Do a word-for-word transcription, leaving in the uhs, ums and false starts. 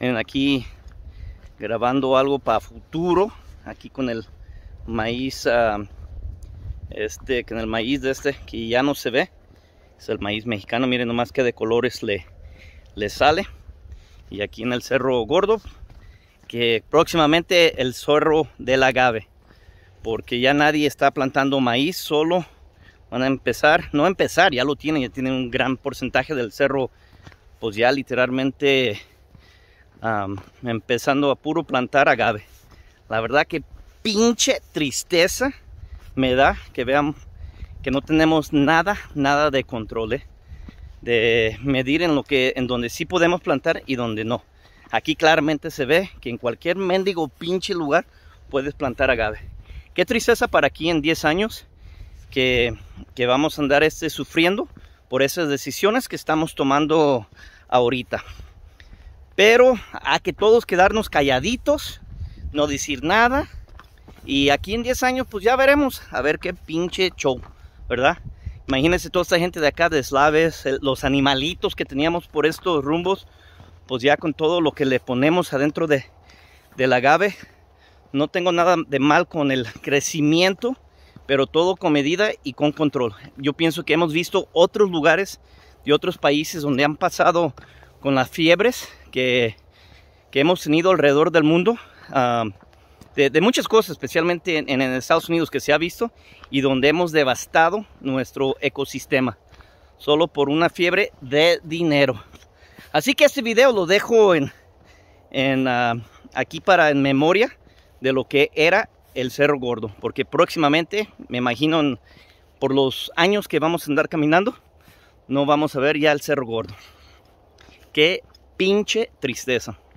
Miren, aquí grabando algo para futuro, aquí con el maíz, uh, este, con el maíz de este que ya no se ve, es el maíz mexicano. Miren nomás que de colores le, le sale. Y aquí en el Cerro Gordo, que próximamente el Cerro del Agave, porque ya nadie está plantando maíz, solo van a empezar, no empezar, ya lo tienen, ya tienen un gran porcentaje del cerro, pues ya literalmente um, empezando a puro plantar agave. La verdad que pinche tristeza me da que vean que no tenemos nada, nada de control, ¿eh? De medir en lo que, en donde sí podemos plantar y donde no. Aquí claramente se ve que en cualquier mendigo pinche lugar puedes plantar agave. Qué tristeza para aquí en diez años que, que vamos a andar este, sufriendo por esas decisiones que estamos tomando ahorita. Pero hay que todos quedarnos calladitos, no decir nada. Y aquí en diez años pues ya veremos, a ver qué pinche show, ¿verdad? Imagínense toda esta gente de acá, de Slaves, los animalitos que teníamos por estos rumbos, pues ya con todo lo que le ponemos adentro de, del agave. No tengo nada de mal con el crecimiento, pero todo con medida y con control. Yo pienso que hemos visto otros lugares de otros países donde han pasado con las fiebres que, que hemos tenido alrededor del mundo. Uh, De, de muchas cosas, especialmente en, en Estados Unidos, que se ha visto y donde hemos devastado nuestro ecosistema solo por una fiebre de dinero. Así que este video lo dejo en, en, uh, aquí para en memoria de lo que era el Cerro Gordo, porque próximamente, me imagino en, por los años que vamos a andar caminando, no vamos a ver ya el Cerro Gordo. Qué pinche tristeza.